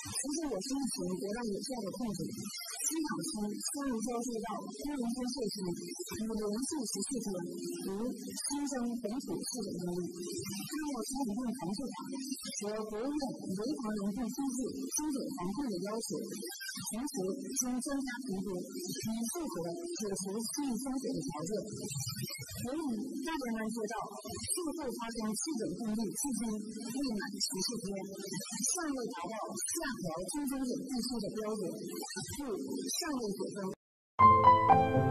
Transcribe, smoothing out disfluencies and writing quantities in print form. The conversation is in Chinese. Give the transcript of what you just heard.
其实我是疫情得到有效的控制。机场区相应交接到多人间社区与连续14天无新增本土确诊病例，按照传染病防治法和国务院潍坊人病机制精准防控的要求，同时经专家评估，已符合解除区域封锁的条件。所以大家能知道，术后发生确诊病例至今未满14天，尚未达到下调中风险地区的标准，故尚未解封。